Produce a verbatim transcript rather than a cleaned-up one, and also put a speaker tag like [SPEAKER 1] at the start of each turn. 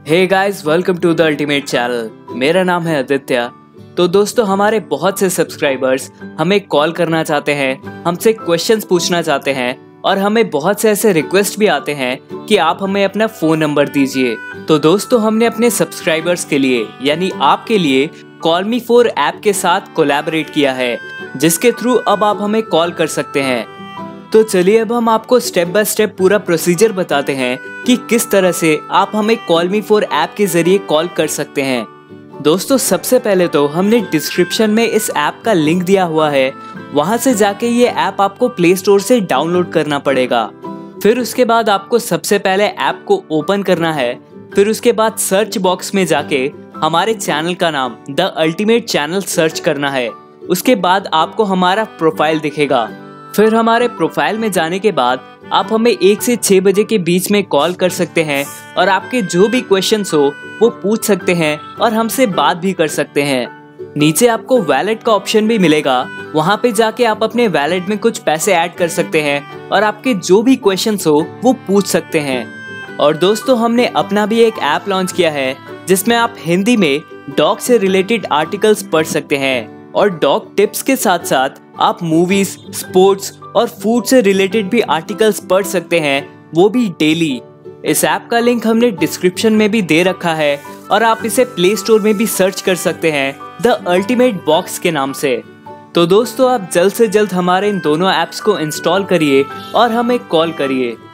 [SPEAKER 1] Hey guys, welcome to the ultimate channel. मेरा नाम है आदित्य। तो दोस्तों, हमारे बहुत से सब्सक्राइबर्स हमें कॉल करना चाहते हैं, हमसे क्वेश्चंस पूछना चाहते हैं और हमें बहुत से ऐसे रिक्वेस्ट भी आते हैं कि आप हमें अपना फ़ोन नंबर दीजिए। तो दोस्तों, हमने अपने सब्सक्राइबर्स के लिए यानी आपके लिए कॉल मी फोर ऐप के साथ कोलैबोरेट किया है, जिसके थ्रू अब आप हमें कॉल कर सकते हैं। तो चलिए अब हम आपको स्टेप बाय स्टेप पूरा प्रोसीजर बताते हैं कि किस तरह से आप हमें कॉल मी फोर ऐप के जरिए कॉल कर सकते हैं। दोस्तों, सबसे पहले तो हमने डिस्क्रिप्शन में इस ऐप का लिंक दिया हुआ है, वहां से जाके ये ऐप आपको प्ले स्टोर से डाउनलोड करना पड़ेगा। फिर उसके बाद आपको सबसे पहले ऐप को ओपन करना है। फिर उसके बाद सर्च बॉक्स में जाके हमारे चैनल का नाम द अल्टीमेट चैनल सर्च करना है। उसके बाद आपको हमारा प्रोफाइल दिखेगा। फिर हमारे प्रोफाइल में जाने के बाद आप हमें एक से छह बजे के बीच में कॉल कर सकते हैं और आपके जो भी क्वेश्चंस हो वो पूछ सकते हैं और हमसे बात भी कर सकते हैं। नीचे आपको वैलेट का ऑप्शन भी मिलेगा, वहां पे जाके आप अपने वैलेट में कुछ पैसे ऐड कर सकते हैं और आपके जो भी क्वेश्चंस हो वो पूछ सकते हैं। और दोस्तों, हमने अपना भी एक ऐप लॉन्च किया है जिसमें आप हिंदी में डॉग से रिलेटेड आर्टिकल्स पढ़ सकते हैं और डॉग टिप्स के साथ साथ आप मूवीज, स्पोर्ट्स और फूड से रिलेटेड भी आर्टिकल्स पढ़ सकते हैं, वो भी डेली। इस ऐप का लिंक हमने डिस्क्रिप्शन में भी दे रखा है और आप इसे प्ले स्टोर में भी सर्च कर सकते हैं द अल्टीमेट बॉक्स के नाम से। तो दोस्तों, आप जल्द से जल्द हमारे इन दोनों ऐप्स को इंस्टॉल करिए और हमें कॉल करिए।